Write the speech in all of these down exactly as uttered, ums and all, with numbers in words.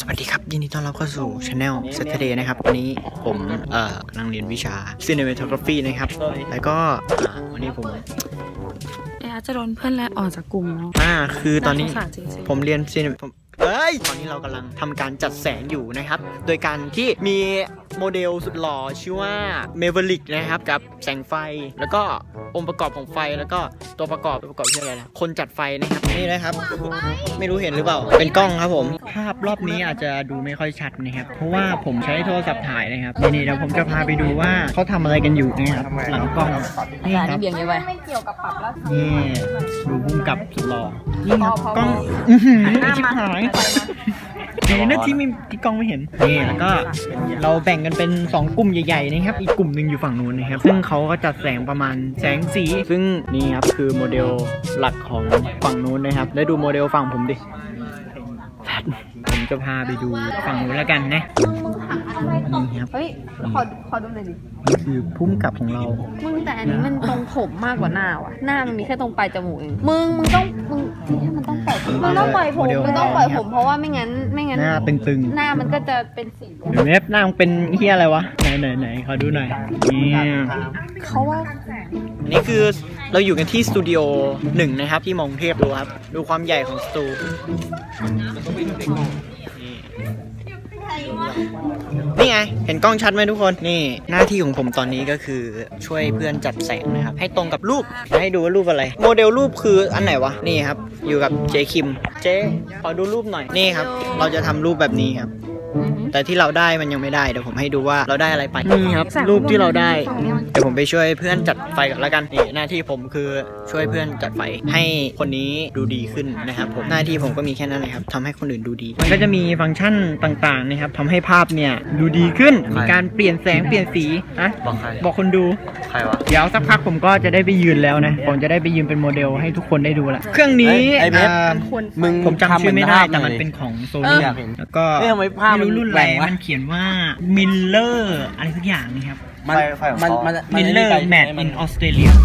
วัสดีครับยินดีต้อนรับเข้าสู่ Channel Saturday นะครับวันนี้ผมเอ่อกำลังเรียนวิชา Cinematography นะครับแล้วก็วันนี้ผมเอ๊ะจะโดนเพื่อนไล่ออกจากกลุ่มเนาะอ่าคือตอนนี้ผมเรียนซีนเอ้ยตอนนี้เรากำลังทำการจัดแสงอยู่นะครับโดยการที่มีโมเดลสุดหล่อชื่อว่า Maverick นะครับกับแสงไฟแล้วก็องค์ประกอบของไฟแล้วก็ตัวประกอบตัวประกอบชื่ออะไรนะคนจัดไฟนะครับนี่นะครับไม่รู้เห็นหรือเปล่าเป็นกล้องครับผมภาพรอบนี้อาจจะดูไม่ค่อยชัดนะครับเพราะว่าผมใช้โทรศัพท์ถ่ายนะครับนี่เดี๋ยวผมจะพาไปดูว่าเขาทำอะไรกันอยู่นะครับหลังกล้องนี่ครับไม่เกี่ยวกับปรับแล้วนี่ดูพุ่มกับสุดหล่อนี่ครับกล้องชิบหายเห็นนะที่ไม่ที่กล้องไม่เห็นนี่แล้วก็เราแบ่งกันเป็นสองกลุ่มใหญ่ๆนะครับอีกกลุ่มหนึ่งอยู่ฝั่งนู้นนะครับซึ่งเขาก็จัดแสงประมาณแสงสีซึ่งนี่ครับคือโมเดลหลักของฝั่งนู้นนะครับแล้วดูโมเดลฝั่งผมดิผมจะพาไปดูฝั่งนู้นแล้วกันนะนี่ครับเฮ้ยขอขอดูหน่อยดินี่คือพุ่มกับของเรามึงแต่อันนี้มันตรงผมมากกว่าหน้าว่ะหน้ามันมีแค่ตรงปลายจมูกเองมึงมึงต้องมึงมันต้องปล่อยผมมันต้องปล่อยผมมันต้องปล่อยผมเพราะว่าไม่งั้นไม่งั้นหน้าตึงๆหน้ามันก็จะเป็นสีเดี๋ยวเน็บหน้ามันเป็นเฮียอะไรวะไหนไหนไหนขอดูหน่อยนี่เขาว่านี่คือเราอยู่กันที่สตูดิโอหนึ่งนะครับที่มองเทพดูครับดูความใหญ่ของสตูนี่ไงเห็นกล้องชัดไหมทุกคนนี่หน้าที่ของผมตอนนี้ก็คือช่วยเพื่อนจัดแสงนะครับให้ตรงกับรูปให้ดูว่ารูปอะไรโมเดลรูปคืออันไหนวะนี่ครับอยู่กับเจคิมเจขอดูรูปหน่อยนี่ครับเราจะทำรูปแบบนี้ครับแต่ที่เราได้มันยังไม่ได้เดี๋ยวผมให้ดูว่าเราได้อะไรไปนี่ครับรูปที่เราได้เดี๋ยวผมไปช่วยเพื่อนจัดไฟกันแล้วกันนี่หน้าที่ผมคือช่วยเพื่อนจัดไฟให้คนนี้ดูดีขึ้นนะครับผมหน้าที่ผมก็มีแค่นั้นเลยครับทำให้คนอื่นดูดีมันก็จะมีฟังก์ชันต่างๆนะครับทำให้ภาพเนี่ยดูดีขึ้นมีการเปลี่ยนแสงเปลี่ยนสีนะบอกใครบอกคนดูใครวะเดี๋ยวสักพักผมก็จะได้ไปยืนแล้วนะผมจะได้ไปยืนเป็นโมเดลให้ทุกคนได้ดูละเครื่องนี้มึงผมจำชื่อไม่ได้แต่มันเป็นของโซนี่แล้วก็ไม่รู้รุ่นอะไรมันเขียนว่ามิลเลอร์อะไรสักอย่างนี่ครับมันมันมิลเลอร์แมทอินออสเตรเลีย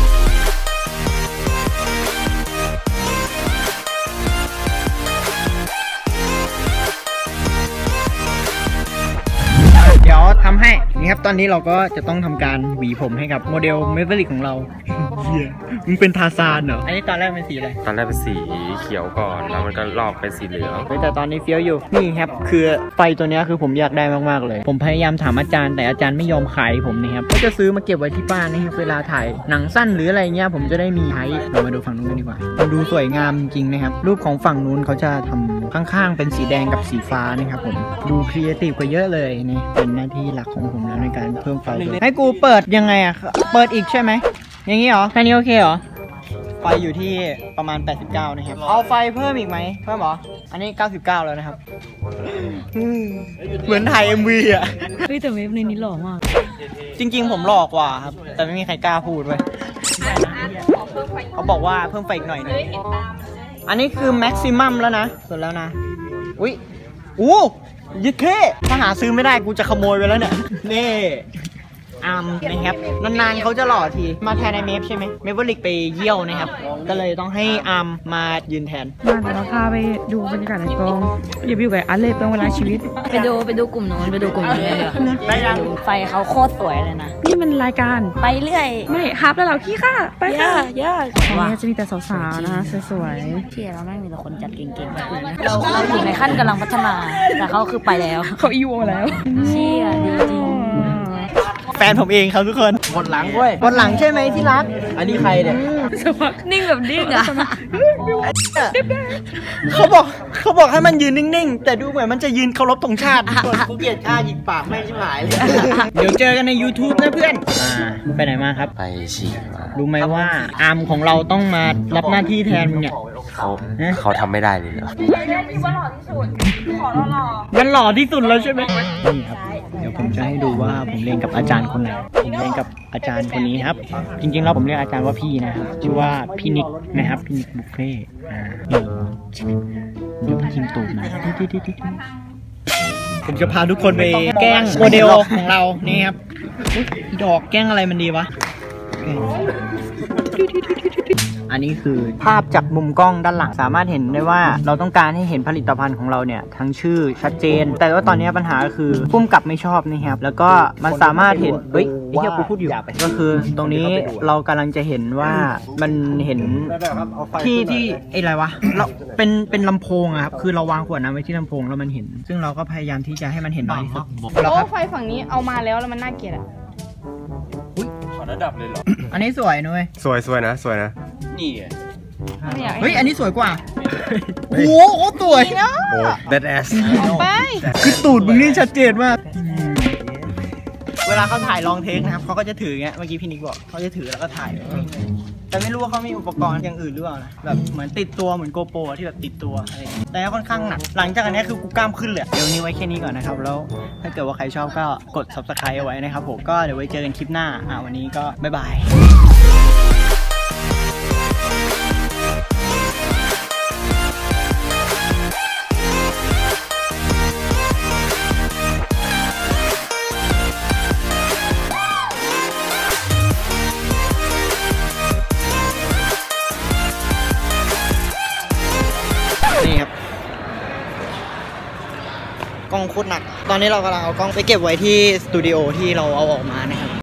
เดี๋ยวทำให้นี่ครับตอนนี้เราก็จะต้องทำการหวีผมให้กับโมเดลเมเวอริกของเรามึงเป็นทาซานเหรออันนี้ตอนแรกเป็นสีอะไรตอนแรกเป็นสีเขียวก่อนแล้วมันก็ลอกเป็นสีเหลืองแต่ตอนนี้เฟี้ยวอยู่นี่ครับคือไฟตัวนี้คือผมอยากได้มากๆเลยผมพยายามถามอาจารย์แต่อาจารย์ไม่ยอมขายผมนะครับก็จะซื้อมาเก็บไว้ที่บ้านนะครับเวลาถ่ายหนังสั้นหรืออะไรเงี้ยผมจะได้มีใช้เรามาดูฝั่งนู้นกันดีกว่ามันดูสวยงามจริงนะครับรูปของฝั่งนู้นเขาจะทำข้างๆเป็นสีแดงกับสีฟ้านะครับผมดูครีเอทีฟกว่าเยอะเลยนี่เป็นหน้าที่หลักของผมแล้วในการเพิ่มไฟให้กูเปิดยังไงอ่ะเปิดอีกใช่ไหมอย่างนี้เหรอแค่นี้โอเคเหรอไฟอยู่ที่ประมาณแปดสิบเก้านะครับเอาไฟเพิ่มอีกไหมเพิ่มเหรออันนี้เก้าสิบเก้าแล้วนะครับเหมือนถ่าย เอ็ม วี อ่ะเฮ้ยแต่เวฟในนี้หล่อมากจริงๆผมหล่อกว่าครับแต่ไม่มีใครกล้าพูดเว้ยเขาบอกว่าเพิ่มไฟอีกหน่อยนึงอันนี้คือแม็กซิมัมแล้วนะสุดแล้วนะอุ้ยอู้ยึดเท่ถ้าหาซื้อไม่ได้กูจะขโมยไปแล้วเนี่ยนี่อาร์มนะครับนานๆเขาจะหล่อทีมาแทนไอเมฟใช่ไหมเมเวอริกไปเยี่ยวนะครับก็เลยต้องให้อาร์มมายืนแทนมาเดี๋ยวเราพาไปดูบรรยากาศในกองอย่าไปอยู่กับอันเลยเป็นเวลาชีวิตไปดูไปดูกลุ่มโน้นไปดูกลุ่มนี้เลยไปยังไฟเขาโคตรสวยเลยนะนี่มันรายการไปเรื่อยไม่ฮับแล้วเราขี้ค่ะไปค่ะเยอะวันนี้จะมีแต่สาวๆนะสวยๆที่เราไม่มีแต่คนจัดเก่งๆเราเราอยู่ในขั้นกำลังพัฒนาแต่เขาคือไปแล้วเขาอีโวแล้วเชี่ยดีจริงแฟนผมเองครับทุกคนบนหลังเว้ยบนหลังใช่ไหมที่รักอันนี้ใครเนี่ยนิ่งแบบนิ่งอ่ะเขาบอกเขาบอกให้มันยืนนิ่งๆแต่ดูเหมือนมันจะยืนเคารพธงชาติกูเกลียดข้ายิงปากไม่ชิบหายเลยเดี๋ยวเจอกันใน ยูทูบ นะเพื่อนไปไหนมาครับไปฉี่มารู้ไหมว่าอาร์มของเราต้องมารับหน้าที่แทนมึงเนี่ยเขาเขาทำไม่ได้เลยเหรอพี่ว่าหล่อที่สุดขอหล่อมันหล่อที่สุดแล้วใช่ไหมนี่ครับเดี๋ยวผมจะให้ดูว่าผมเรียนกับอาจารย์คนไหนผมเรียนกับอาจารย์คนนี้ครับจริงๆแล้วผมเรียกอาจารย์ว่าพี่นะครับชื่อว่าพี่นิกนะครับพี่นิกบุฟเฟ่อ่าเดี๋ยวทีมตูดนะผมจะพาทุกคนไปแกล้งโมเดลของเรานี่ครับดอกแกล้งอะไรมันดีวะอันนี้คือภาพจากมุมกล้องด้านหลังสามารถเห็นได้ว่าเราต้องการให้เห็นผลิตภัณฑ์ของเราเนี่ยทั้งชื่อชัดเจน แต่ว่าตอนนี้ปัญหาก็คือพุ่มกับไม่ชอบนะครับแล้วก็มันสามารถเห็นเฮ้ยไอ้เหี้ยกูพูดอยู่ก็คือตรงนี้เรากำลังจะเห็นว่ามันเห็นที่ที่ไอ้อะไรวะเราเป็นเป็นลำโพงอะครับคือเราวางขวดน้ำไว้ที่ลำโพงแล้วมันเห็น ซึ่งเราก็พยายามที่จะให้มันเห็นน้อยที่สุดโอ้ไฟฝั่งนี้เอามาแล้วแล้วมันน่าเกลียดอ่ะระดับเลยเหรออันนี้สวยนุ้ยสวยสวยนะสวยนะนี่ไม่อยากให้เฮ้ยอันนี้สวยกว่าโอ้โหโคตรสวยโอ้ that ass เอาไปคือตูดมึงนี่ชัดเจนมาก เวลาเขาถ่ายลองเทคนะครับเขาก็จะถือเงี้ย เมื่อกี้พี่นิกบอกเขาจะถือแล้วก็ถ่าย แต่ไม่รู้ว่าเขามีอุปกรณ์อย่างอื่นหรือเปล่านะ แบบเหมือนติดตัวเหมือนโกโปรที่แบบติดตัวอะไรอย่างเงี้ยแต่ค่อนข้างหนัก หลังจากอันนี้คือกูกล้ามขึ้นเลย เดี๋ยวนี้ไว้แค่นี้ก่อนนะครับ แล้วถ้าเกิดว่าใครชอบก็กด ซับสไครบ์ เอาไว้นะครับผม ก็เดี๋ยวไว้เจอกันคลิปหน้า อ่าวันนี้ก็บ๊ายบายนี่ครับกล้องโคตรหนัก ตอนนี้เรากำลังเอากล้องไปเก็บไว้ที่สตูดิโอที่เราเอาออกมานะครับ